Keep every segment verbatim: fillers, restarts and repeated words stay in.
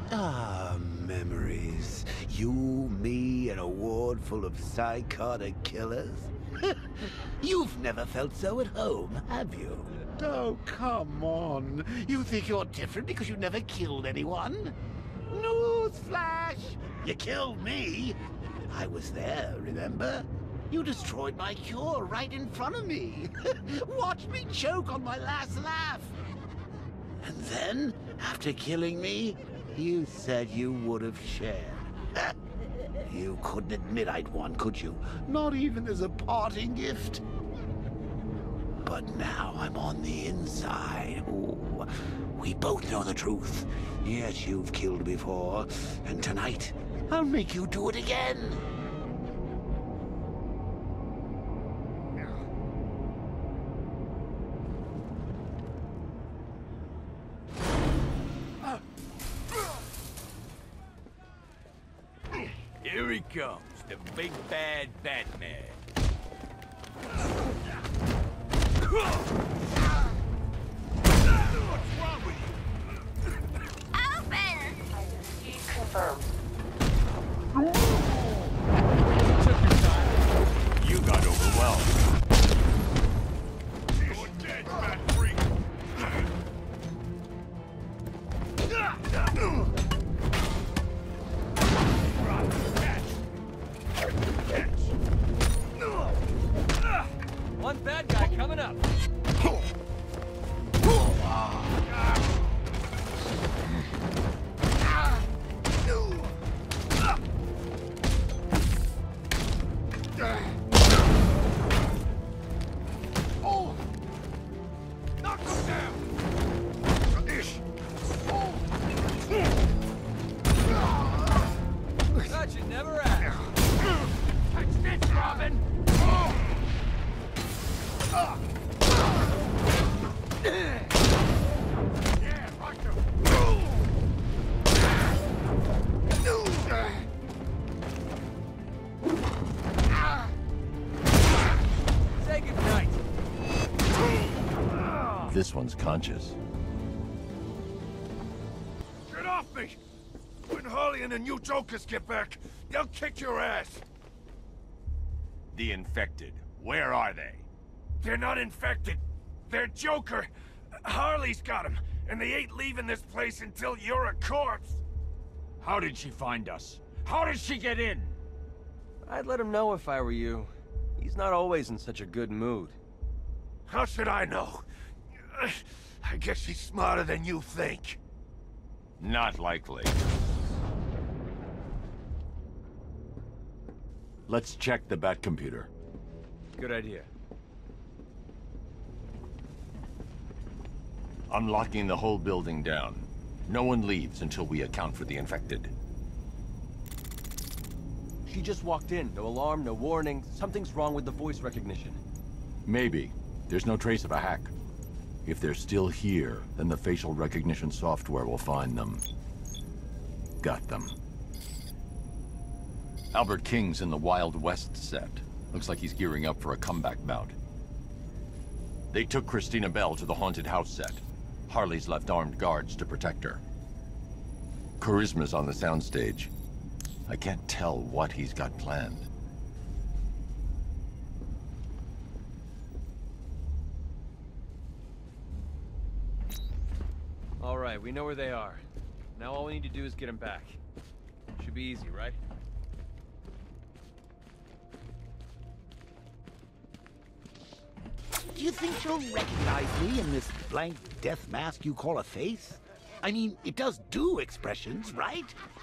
Ah, memories. You, me, and a ward full of psychotic killers? You've never felt so at home, have you? Oh, come on. You think you're different because you never killed anyone? Newsflash! You killed me! I was there, remember? You destroyed my cure right in front of me. Watch me choke on my last laugh. And then, after killing me, you said you would have shared. You couldn't admit I'd won, could you? Not even as a parting gift. But now I'm on the inside. Ooh, we both know the truth. Yes, you've killed before. And tonight, I'll make you do it again. Here he comes, the big bad Batman. What's wrong with you? Open! Key confirmed. Took your time. You got overwhelmed. You're dead, fat freak. One bad guy coming up. Knock him down. Ish. Thought you'd never ask. Catch this, Robin. Yeah, rock him. Say goodnight. This one's conscious. Get off me! When Harley and the new Jokers get back, they'll kick your ass. The infected, where are they? They're not infected. They're Joker. Harley's got them, and they ain't leaving this place until you're a corpse. How did she find us? How did she get in? I'd let him know if I were you. He's not always in such a good mood. How should I know? I guess she's smarter than you think. Not likely. Let's check the Bat computer. Good idea. I'm locking the whole building down. No one leaves until we account for the infected. She just walked in. No alarm, no warning. Something's wrong with the voice recognition. Maybe. There's no trace of a hack. If they're still here, then the facial recognition software will find them. Got them. Albert King's in the Wild West set. Looks like he's gearing up for a comeback bout. They took Christina Bell to the haunted house set. Harley's left armed guards to protect her. Charisma's on the soundstage. I can't tell what he's got planned. All right, we know where they are. Now all we need to do is get them back. Should be easy, right? Do you think she'll recognize me in this blank death mask you call a face? I mean, it does do expressions, right?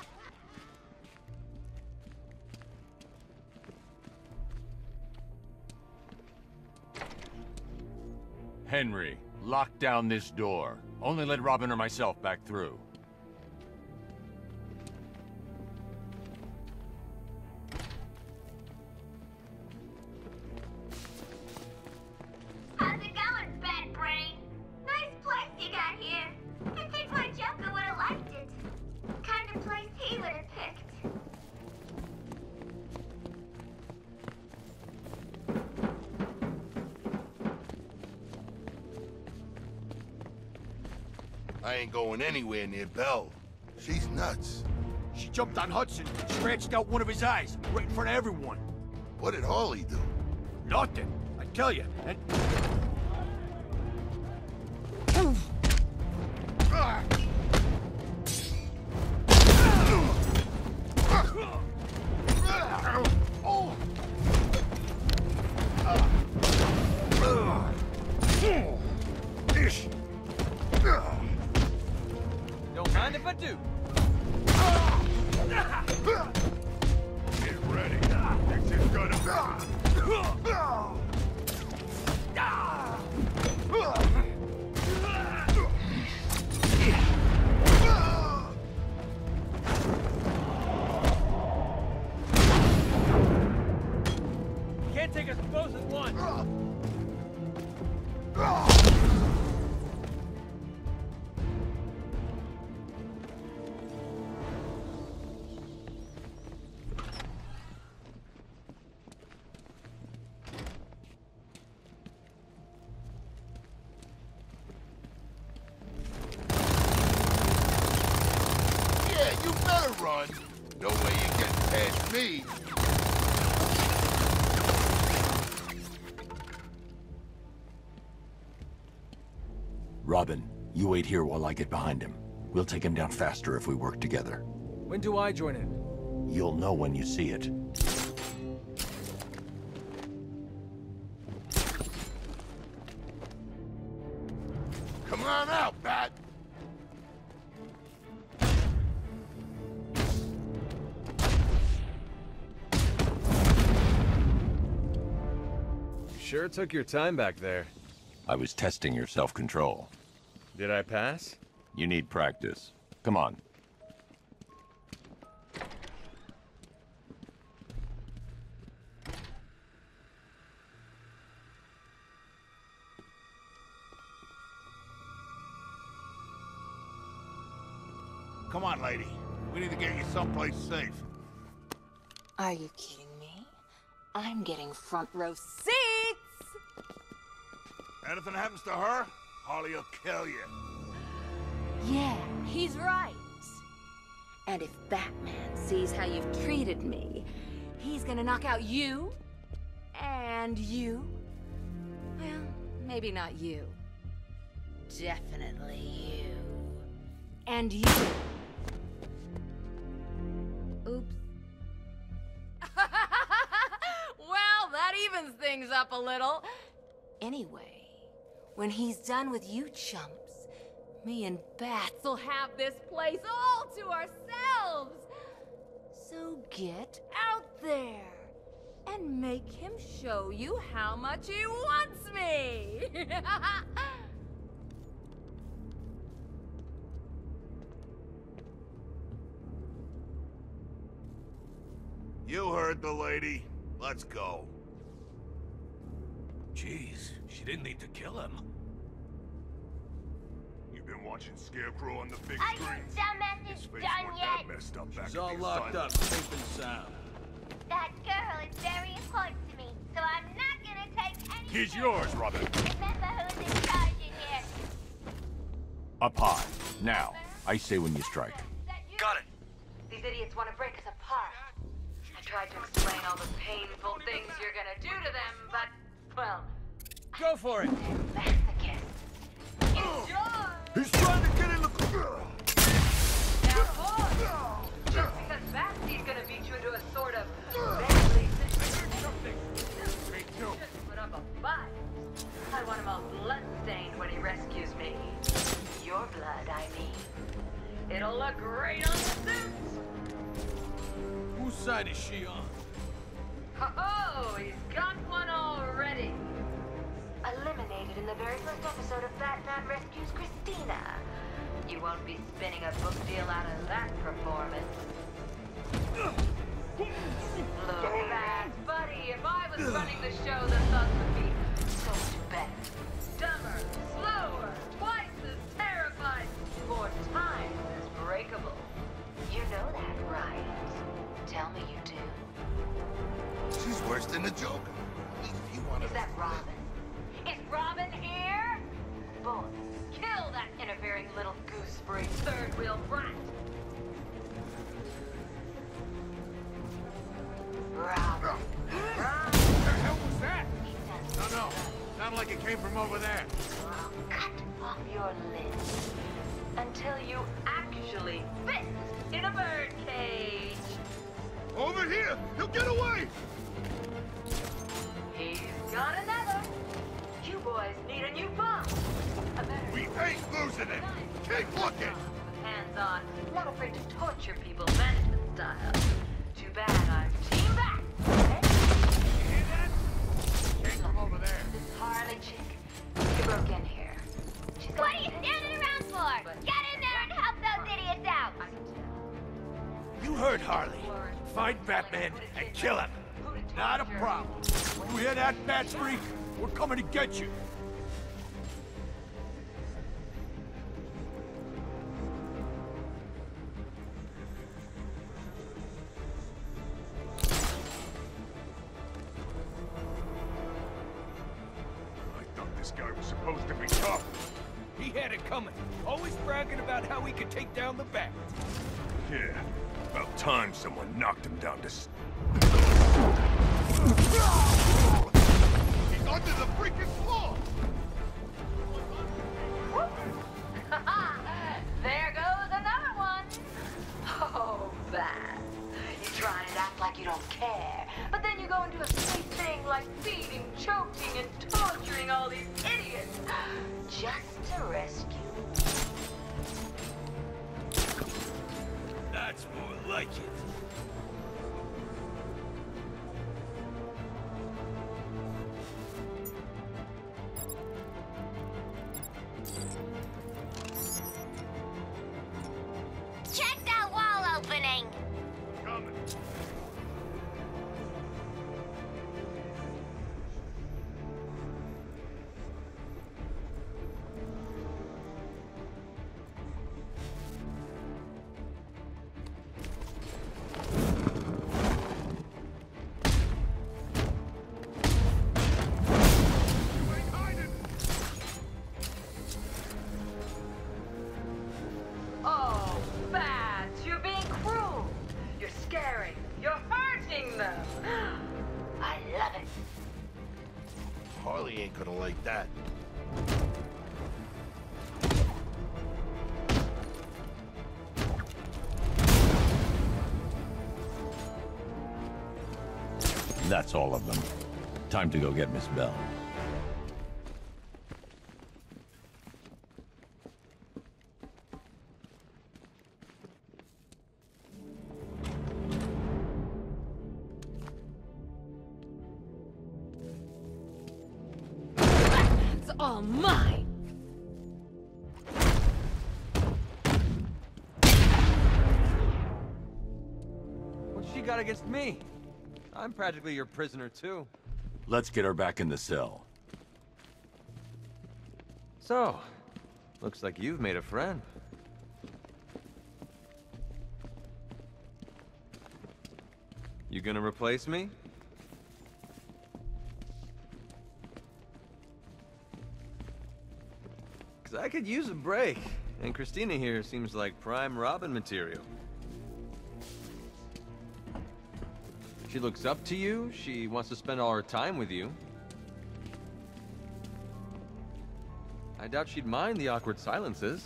Henry, lock down this door. Only let Robin or myself back through. How's it going, Bad Brain? Nice place you got here. I think my Joker would have liked it. Kind of place he would have picked. I ain't going anywhere near Belle. She's nuts. She jumped on Hudson, scratched out one of his eyes, right in front of everyone. What did Harley do? Nothing, I tell you. And... Don't mind if I do. Get ready. This is gonna... Can't take us both at once. Yeah, you better run. No way you get past me. Robin, you wait here while I get behind him. We'll take him down faster if we work together. When do I join in? You'll know when you see it. Come on out, Bat. Sure took your time back there. I was testing your self-control. Did I pass? You need practice. Come on. Come on, lady. We need to get you someplace safe. Are you kidding me? I'm getting front row seats! Anything happens to her, Harley will kill you. Yeah, he's right. And if Batman sees how you've treated me, he's gonna knock out you, and you. Well, maybe not you. Definitely you. And you. Oops. Well, that evens things up a little. Anyway, when he's done with you chumps, me and Bats will have this place all to ourselves. So get out there and make him show you how much he wants me. You heard the lady. Let's go. Jeez, she didn't need to kill him. You've been watching Scarecrow on the big Are you screen. dumbasses His face done weren't yet? that messed up back She's in all the locked asylum. up, safe and sound. That girl is very important to me, so I'm not gonna take any. He's shit. yours, Robin. Remember who's in charge in here. Up high. Now. I say when you strike. That you- Got it. These idiots want to break us apart. I tried to explain all the painful things you're gonna do to them, but, well, Go for it! masochist. Enjoy! He's trying to get in the... Now, boys, just because Batsy's gonna beat you into a sort of deadly situation, just put up a fight. I want him all blood-stained when he rescues me. Your blood, I mean. It'll look great on the suit. Whose side is she on? Oh, he's got one already. Eliminated in the very first episode of Batman Rescues Christina. You won't be spinning a book deal out of that performance. Look back, buddy. If I was running the show, the thugs would be so much better. Dumber, slower, twice as terrified, four times as breakable. You know that, right? Tell me you do. She's worse than the Joker. At least if you want to... Is that Robin? Is Robin here? Boys, kill that interfering little gooseberry third-wheel brat. sound like it came from over there. Cut off your limbs until you actually fit in a bird cage. Over here! He'll get away! He's got another. You boys need a new bomb. A better We ain't losing it! Keep looking! hands on, not afraid to torture people management style. Too bad I'm team back. You hear that? Came from over there. This Harley chick, she broke in here. She's got What are you standing around for? Get in there and help those idiots out! You heard Harley. Find Batman and kill him. Not a problem. You hear that, Bat Freak? We're coming to get you. I thought this guy was supposed to be tough. He had it coming. Always bragging about how he could take down the Bat. Yeah, about time someone knocked him down to... s- He's under the freaking floor! There goes another one. Oh, Bat. You try and act like you don't care, but then you go and do a silly thing like beating, choking, and torturing all these idiots just to rescue. That's more like it. Check that wall opening! Coming. You ain't hiding! Oh, Bat, you're being cruel. You're scaring. You're hurting them. I love it. Harley ain't gonna like that. That's all of them. Time to go get Miss Bell. It's all mine. What's she got against me? I'm practically your prisoner, too. Let's get her back in the cell. So, looks like you've made a friend. You gonna replace me? Cause I could use a break, and Christina here seems like prime Robin material. She looks up to you, she wants to spend all her time with you. I doubt she'd mind the awkward silences.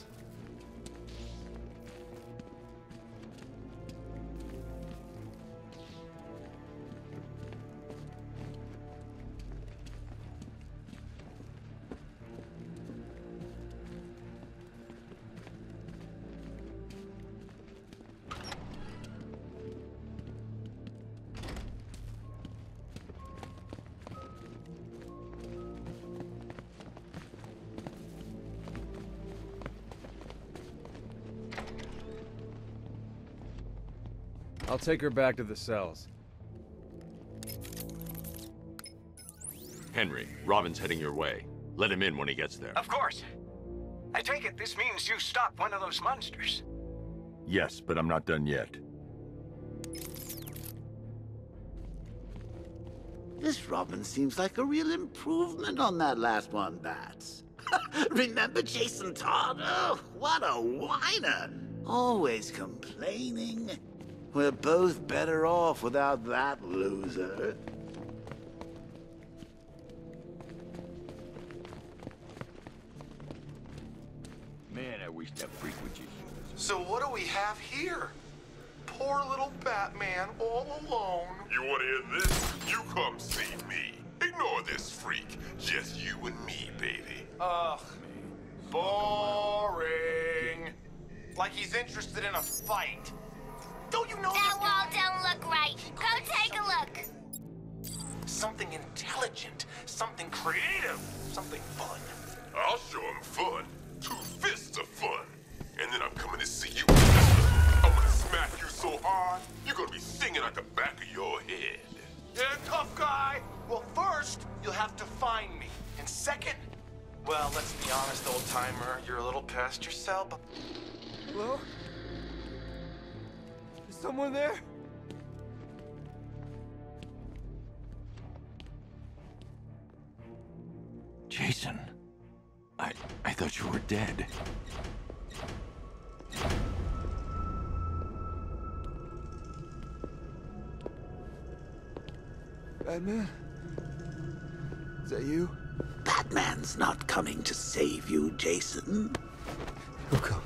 I'll take her back to the cells. Henry, Robin's heading your way. Let him in when he gets there. Of course. I take it this means you stopped one of those monsters. Yes, but I'm not done yet. This Robin seems like a real improvement on that last one, Bats. Remember Jason Todd? Oh, what a whiner! Always complaining. We're both better off without that loser. Man, I wish that freak would just... So what do we have here? Poor little Batman all alone. You want to end this? You come see me. Ignore this freak. Just you and me, baby. Ugh. Boring. Like he's interested in a fight. Don't you know That wall don't look right. Go take a look. something intelligent, something creative, something fun? I'll show him fun. Two fists of fun. And then I'm coming to see you. I'm gonna smack you so hard, you're gonna be singing at the back of your head. Yeah, tough guy. Well, first, you'll have to find me. And second, well, let's be honest, old-timer, you're a little past yourself. Hello? Is someone there? Jason, I I thought you were dead. Batman? Is that you? Batman's not coming to save you, Jason. He'll come.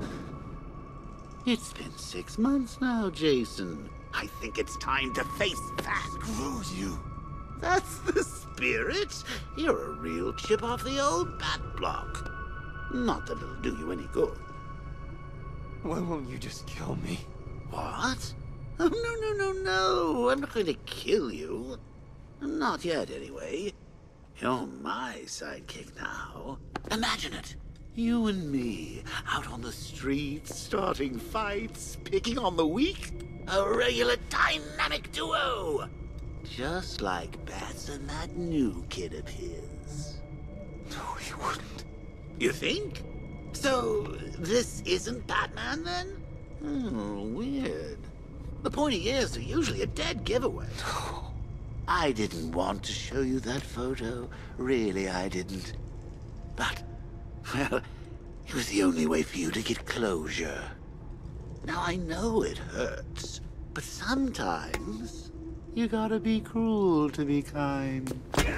It's been six months now, Jason. I think it's time to face that. Screw you. That's the spirit. You're a real chip off the old bat block. Not that it'll do you any good. Why won't you just kill me? What? Oh, no, no, no, no. I'm not going to kill you. Not yet, anyway. You're my sidekick now. Imagine it. You and me, out on the streets, starting fights, picking on the weak. A regular dynamic duo. Just like Bats and that new kid of his. No, he wouldn't. You think? So, this isn't Batman, then? Oh, weird. The pointy ears are usually a dead giveaway. I didn't want to show you that photo. Really, I didn't. But, well, it was the only way for you to get closure. Now, I know it hurts, but sometimes you gotta be cruel to be kind.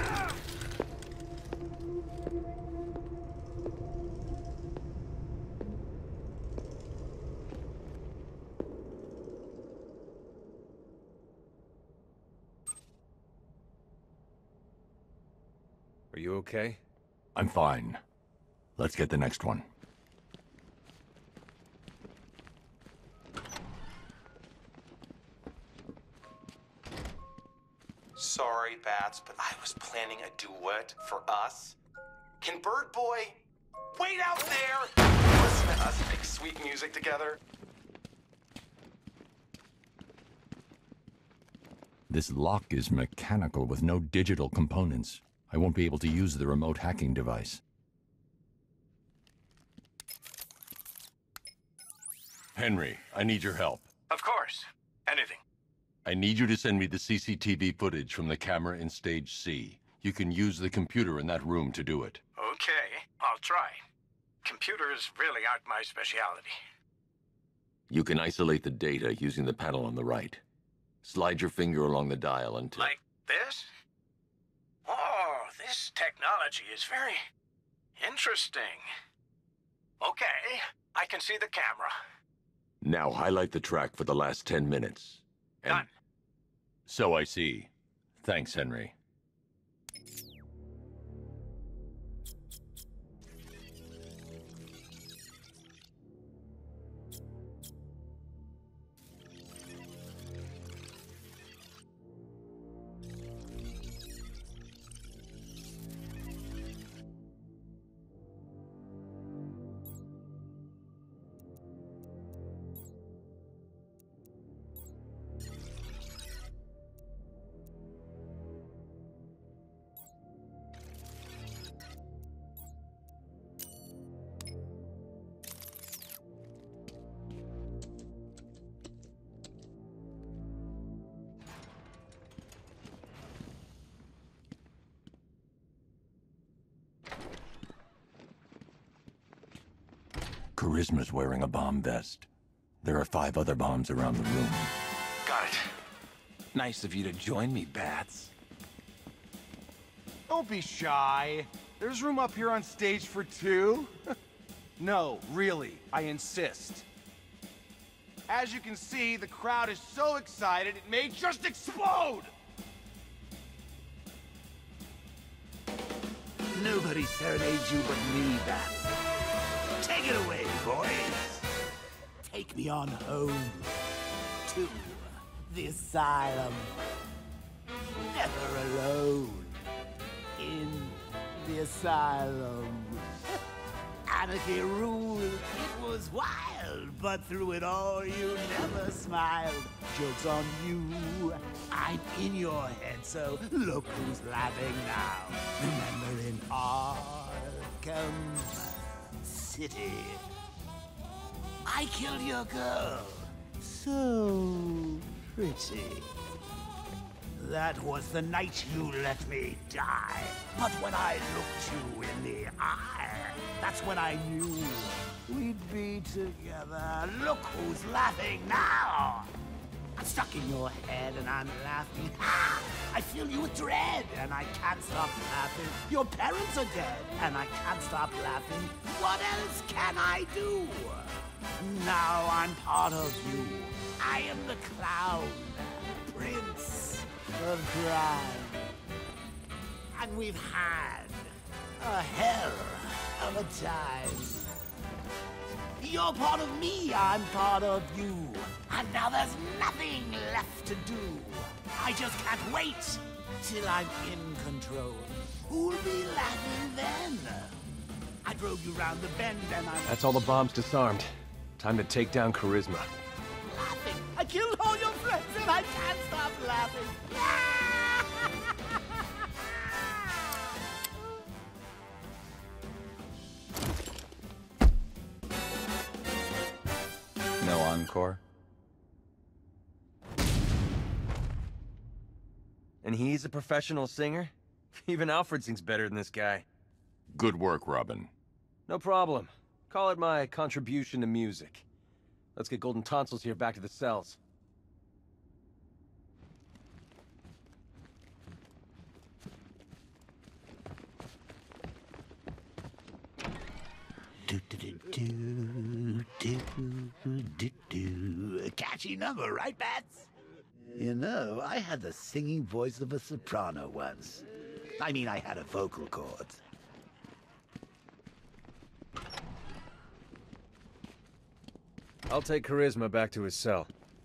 Are you okay? I'm fine. Let's get the next one. Sorry, Bats, but I was planning a duet for us. Can Bird Boy wait out there? Listen to us make sweet music together. This lock is mechanical with no digital components. I won't be able to use the remote hacking device. Henry, I need your help. Of course. Anything. I need you to send me the C C T V footage from the camera in Stage C. You can use the computer in that room to do it. Okay, I'll try. Computers really aren't my specialty. You can isolate the data using the panel on the right. Slide your finger along the dial until... Like this? Oh, this technology is very interesting. Okay, I can see the camera. Now highlight the track for the last ten minutes. And... Done. So I see. Thanks, Henry. Charisma's wearing a bomb vest. There are five other bombs around the room. Got it. Nice of you to join me, Bats. Don't be shy. There's room up here on stage for two. No, really, I insist. As you can see, the crowd is so excited it may just explode! Nobody serenades you but me, Bats. Take it away, boys. Take me on home to the asylum. Never alone in the asylum. Anarchy ruled. It was wild, but through it all you never smiled. Joke's on you. I'm in your head, so look who's laughing now. Remember in Arkham City, I killed your girl. So pretty. That was the night you let me die. But when I looked you in the eye, that's when I knew we'd be together. Look who's laughing now. I'm stuck in your head and I'm laughing. Ah, I fill you with dread and I can't stop laughing. Your parents are dead and I can't stop laughing. What else can I do? Now I'm part of you. I am the clown, prince of crime. And we've had a hell of a time. You're part of me, I'm part of you. And now there's nothing left to do. I just can't wait till I'm in control. Who'll be laughing then? I drove you round the bend and I'm... That's all the bombs disarmed. Time to take down Charisma. Laughing. I killed all your friends and I can't stop laughing. No encore? And he's a professional singer? Even Alfred sings better than this guy. Good work, Robin. No problem. Call it my contribution to music. Let's get Golden Tonsils here back to the cells. Do, do, do, do, do, do, do. A catchy number, right, Bats? You know, I had the singing voice of a soprano once. I mean, I had a vocal cords. I'll take Charisma back to his cell.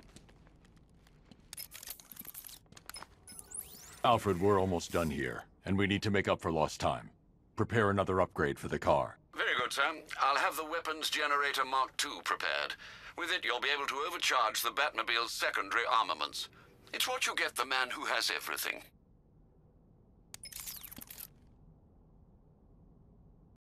Alfred, we're almost done here, and we need to make up for lost time. Prepare another upgrade for the car. Very good, sir. I'll have the weapons generator Mark two prepared. With it, you'll be able to overcharge the Batmobile's secondary armaments. It's what you get the man who has everything.